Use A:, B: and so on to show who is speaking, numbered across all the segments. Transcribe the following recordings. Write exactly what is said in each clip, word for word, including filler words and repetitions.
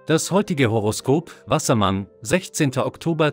A: Das heutige Horoskop, Wassermann, sechzehnter Oktober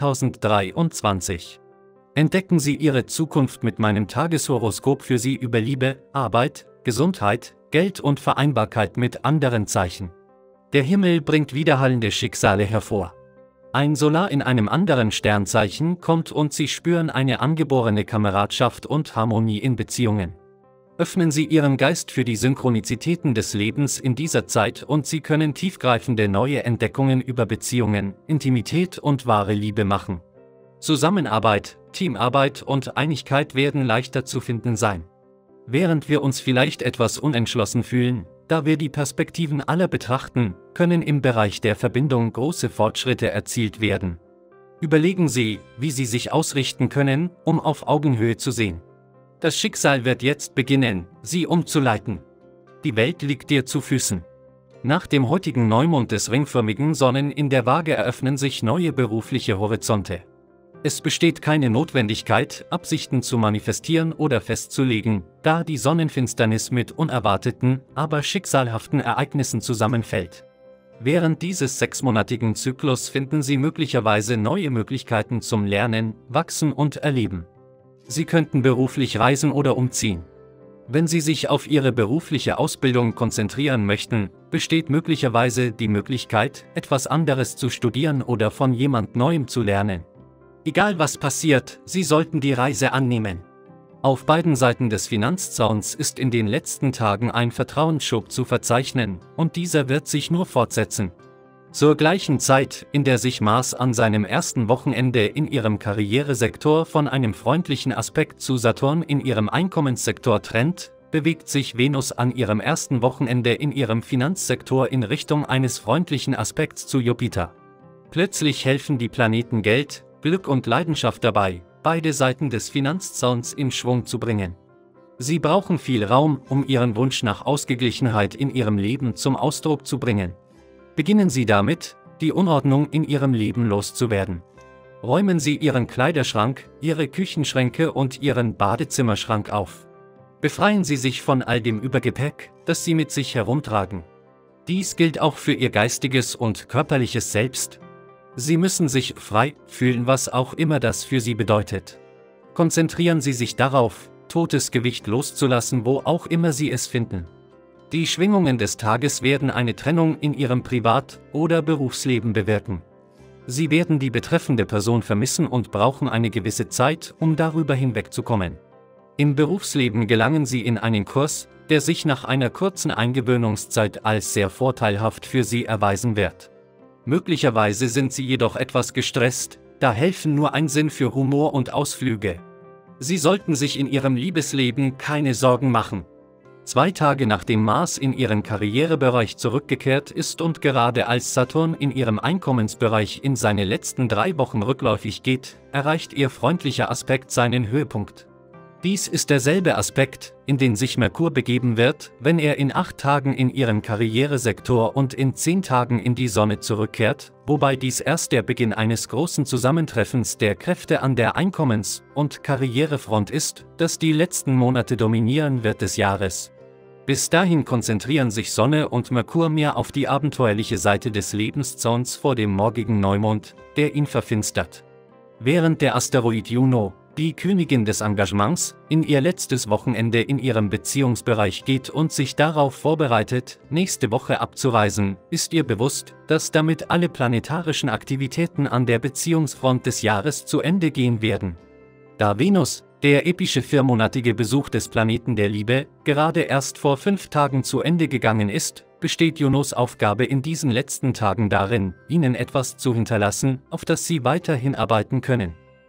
A: zweitausenddreiundzwanzig. Entdecken Sie Ihre Zukunft mit meinem Tageshoroskop für Sie über Liebe, Arbeit, Gesundheit, Geld und Vereinbarkeit mit anderen Zeichen. Der Himmel bringt widerhallende Schicksale hervor. Ein Solar in einem anderen Sternzeichen kommt und Sie spüren eine angeborene Kameradschaft und Harmonie in Beziehungen. Öffnen Sie Ihren Geist für die Synchronizitäten des Lebens in dieser Zeit und Sie können tiefgreifende neue Entdeckungen über Beziehungen, Intimität und wahre Liebe machen. Zusammenarbeit, Teamarbeit und Einigkeit werden leichter zu finden sein. Während wir uns vielleicht etwas unentschlossen fühlen, da wir die Perspektiven aller betrachten, können im Bereich der Verbindung große Fortschritte erzielt werden. Überlegen Sie, wie Sie sich ausrichten können, um auf Augenhöhe zu sehen. Das Schicksal wird jetzt beginnen, Sie umzuleiten. Die Welt liegt dir zu Füßen. Nach dem heutigen Neumond des ringförmigen Sonnen in der Waage eröffnen sich neue berufliche Horizonte. Es besteht keine Notwendigkeit, Absichten zu manifestieren oder festzulegen, da die Sonnenfinsternis mit unerwarteten, aber schicksalhaften Ereignissen zusammenfällt. Während dieses sechsmonatigen Zyklus finden Sie möglicherweise neue Möglichkeiten zum Lernen, Wachsen und Erleben. Sie könnten beruflich reisen oder umziehen. Wenn Sie sich auf Ihre berufliche Ausbildung konzentrieren möchten, besteht möglicherweise die Möglichkeit, etwas anderes zu studieren oder von jemand Neuem zu lernen. Egal was passiert, Sie sollten die Reise annehmen. Auf beiden Seiten des Finanzzauns ist in den letzten Tagen ein Vertrauensschub zu verzeichnen, und dieser wird sich nur fortsetzen. Zur gleichen Zeit, in der sich Mars an seinem ersten Wochenende in ihrem Karrieresektor von einem freundlichen Aspekt zu Saturn in ihrem Einkommenssektor trennt, bewegt sich Venus an ihrem ersten Wochenende in ihrem Finanzsektor in Richtung eines freundlichen Aspekts zu Jupiter. Plötzlich helfen die Planeten Geld, Glück und Leidenschaft dabei, beide Seiten des Finanzzauns in Schwung zu bringen. Sie brauchen viel Raum, um ihren Wunsch nach Ausgeglichenheit in ihrem Leben zum Ausdruck zu bringen. Beginnen Sie damit, die Unordnung in Ihrem Leben loszuwerden. Räumen Sie Ihren Kleiderschrank, Ihre Küchenschränke und Ihren Badezimmerschrank auf. Befreien Sie sich von all dem Übergepäck, das Sie mit sich herumtragen. Dies gilt auch für Ihr geistiges und körperliches Selbst. Sie müssen sich frei fühlen, was auch immer das für Sie bedeutet. Konzentrieren Sie sich darauf, totes Gewicht loszulassen, wo auch immer Sie es finden. Die Schwingungen des Tages werden eine Trennung in Ihrem Privat- oder Berufsleben bewirken. Sie werden die betreffende Person vermissen und brauchen eine gewisse Zeit, um darüber hinwegzukommen. Im Berufsleben gelangen Sie in einen Kurs, der sich nach einer kurzen Eingewöhnungszeit als sehr vorteilhaft für Sie erweisen wird. Möglicherweise sind Sie jedoch etwas gestresst, da helfen nur ein Sinn für Humor und Ausflüge. Sie sollten sich in Ihrem Liebesleben keine Sorgen machen. Zwei Tage nachdem Mars in Ihren Karrierebereich zurückgekehrt ist und gerade als Saturn in Ihrem Einkommensbereich in seine letzten drei Wochen rückläufig geht, erreicht Ihr freundlicher Aspekt seinen Höhepunkt. Dies ist derselbe Aspekt, in den sich Merkur begeben wird, wenn er in acht Tagen in Ihren Karrieresektor und in zehn Tagen in die Sonne zurückkehrt, wobei dies erst der Beginn eines großen Zusammentreffens der Kräfte an der Einkommens- und Karrierefront ist, das die letzten Monate dominieren wird des Jahres. Bis dahin konzentrieren sich Sonne und Merkur mehr auf die abenteuerliche Seite des Lebenszauns vor dem morgigen Neumond, der ihn verfinstert. Während der Asteroid Juno, die Königin des Engagements, in ihr letztes Wochenende in ihrem Beziehungsbereich geht und sich darauf vorbereitet, nächste Woche abzureisen, ist ihr bewusst, dass damit alle planetarischen Aktivitäten an der Beziehungsfront des Jahres zu Ende gehen werden. Da Venus, der epische viermonatige Besuch des Planeten der Liebe, gerade erst vor fünf Tagen zu Ende gegangen ist, besteht Junos Aufgabe in diesen letzten Tagen darin, Ihnen etwas zu hinterlassen, auf das Sie weiterhin arbeiten können.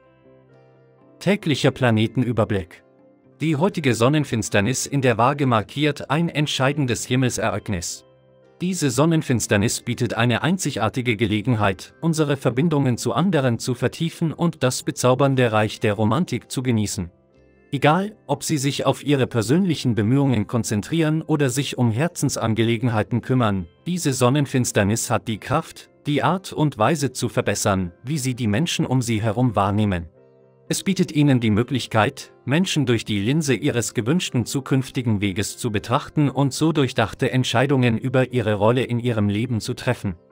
A: Täglicher Planetenüberblick. Die heutige Sonnenfinsternis in der Waage markiert ein entscheidendes Himmelsereignis. Diese Sonnenfinsternis bietet eine einzigartige Gelegenheit, unsere Verbindungen zu anderen zu vertiefen und das bezaubernde Reich der Romantik zu genießen. Egal, ob Sie sich auf Ihre persönlichen Bemühungen konzentrieren oder sich um Herzensangelegenheiten kümmern, diese Sonnenfinsternis hat die Kraft, die Art und Weise zu verbessern, wie Sie die Menschen um Sie herum wahrnehmen. Es bietet Ihnen die Möglichkeit, Menschen durch die Linse ihres gewünschten zukünftigen Weges zu betrachten und so durchdachte Entscheidungen über ihre Rolle in ihrem Leben zu treffen.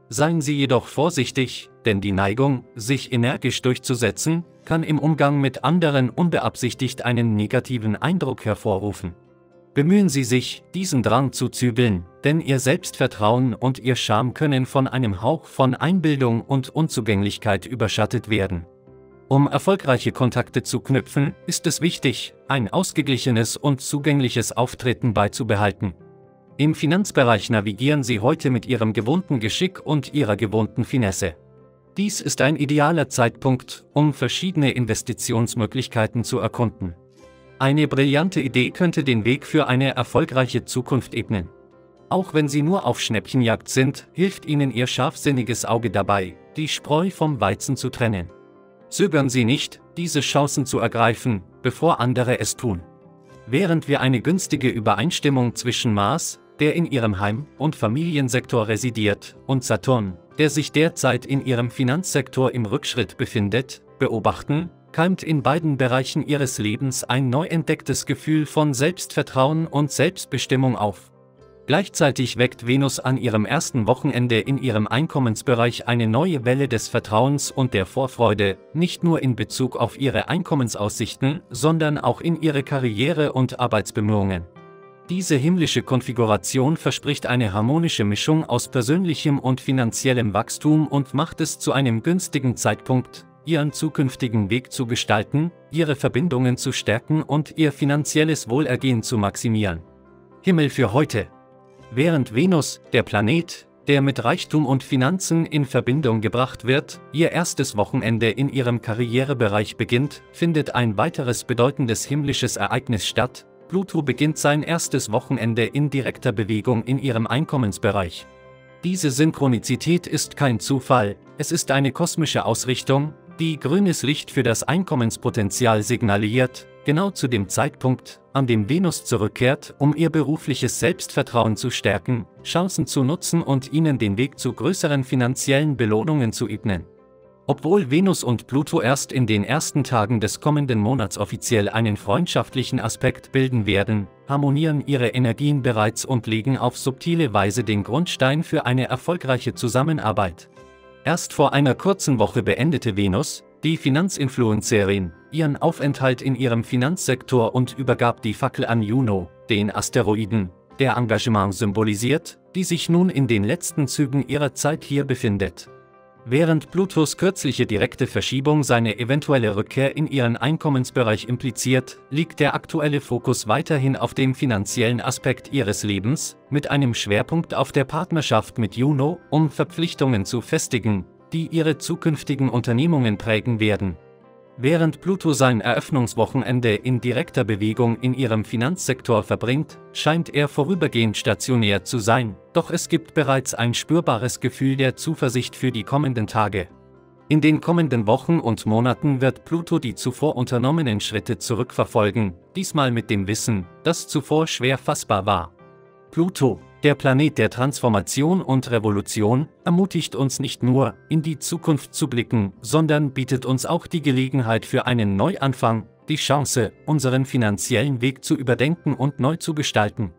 A: Seien Sie jedoch vorsichtig, denn die Neigung, sich energisch durchzusetzen, kann im Umgang mit anderen unbeabsichtigt einen negativen Eindruck hervorrufen. Bemühen Sie sich, diesen Drang zu zügeln, denn Ihr Selbstvertrauen und Ihr Charme können von einem Hauch von Einbildung und Unzugänglichkeit überschattet werden. Um erfolgreiche Kontakte zu knüpfen, ist es wichtig, ein ausgeglichenes und zugängliches Auftreten beizubehalten. Im Finanzbereich navigieren Sie heute mit Ihrem gewohnten Geschick und Ihrer gewohnten Finesse. Dies ist ein idealer Zeitpunkt, um verschiedene Investitionsmöglichkeiten zu erkunden. Eine brillante Idee könnte den Weg für eine erfolgreiche Zukunft ebnen. Auch wenn Sie nur auf Schnäppchenjagd sind, hilft Ihnen Ihr scharfsinniges Auge dabei, die Spreu vom Weizen zu trennen. Zögern Sie nicht, diese Chancen zu ergreifen, bevor andere es tun. Während wir eine günstige Übereinstimmung zwischen Mars, der in Ihrem Heim- und Familiensektor residiert, und Saturn, der sich derzeit in Ihrem Finanzsektor im Rückschritt befindet, beobachten, keimt in beiden Bereichen Ihres Lebens ein neu entdecktes Gefühl von Selbstvertrauen und Selbstbestimmung auf. Gleichzeitig weckt Venus an ihrem ersten Wochenende in ihrem Einkommensbereich eine neue Welle des Vertrauens und der Vorfreude, nicht nur in Bezug auf ihre Einkommensaussichten, sondern auch in ihre Karriere- und Arbeitsbemühungen. Diese himmlische Konfiguration verspricht eine harmonische Mischung aus persönlichem und finanziellem Wachstum und macht es zu einem günstigen Zeitpunkt, ihren zukünftigen Weg zu gestalten, ihre Verbindungen zu stärken und ihr finanzielles Wohlergehen zu maximieren. Himmel für heute. Während Venus, der Planet, der mit Reichtum und Finanzen in Verbindung gebracht wird, ihr erstes Wochenende in ihrem Karrierebereich beginnt, findet ein weiteres bedeutendes himmlisches Ereignis statt. Pluto beginnt sein erstes Wochenende in direkter Bewegung in ihrem Einkommensbereich. Diese Synchronizität ist kein Zufall, es ist eine kosmische Ausrichtung, die grünes Licht für das Einkommenspotenzial signalisiert, genau zu dem Zeitpunkt, an dem Venus zurückkehrt, um ihr berufliches Selbstvertrauen zu stärken, Chancen zu nutzen und ihnen den Weg zu größeren finanziellen Belohnungen zu ebnen. Obwohl Venus und Pluto erst in den ersten Tagen des kommenden Monats offiziell einen freundschaftlichen Aspekt bilden werden, harmonieren ihre Energien bereits und legen auf subtile Weise den Grundstein für eine erfolgreiche Zusammenarbeit. Erst vor einer kurzen Woche beendete Venus, die Finanzinfluencerin, ihren Aufenthalt in ihrem Finanzsektor und übergab die Fackel an Juno, den Asteroiden, der Engagement symbolisiert, die sich nun in den letzten Zügen ihrer Zeit hier befindet. Während Plutos kürzliche direkte Verschiebung seine eventuelle Rückkehr in ihren Einkommensbereich impliziert, liegt der aktuelle Fokus weiterhin auf dem finanziellen Aspekt ihres Lebens, mit einem Schwerpunkt auf der Partnerschaft mit Juno, um Verpflichtungen zu festigen, die ihre zukünftigen Unternehmungen prägen werden. Während Pluto sein Eröffnungswochenende in direkter Bewegung in ihrem Finanzsektor verbringt, scheint er vorübergehend stationär zu sein, doch es gibt bereits ein spürbares Gefühl der Zuversicht für die kommenden Tage. In den kommenden Wochen und Monaten wird Pluto die zuvor unternommenen Schritte zurückverfolgen, diesmal mit dem Wissen, das zuvor schwer fassbar war. Pluto, der Planet der Transformation und Revolution, ermutigt uns nicht nur, in die Zukunft zu blicken, sondern bietet uns auch die Gelegenheit für einen Neuanfang, die Chance, unseren finanziellen Weg zu überdenken und neu zu gestalten.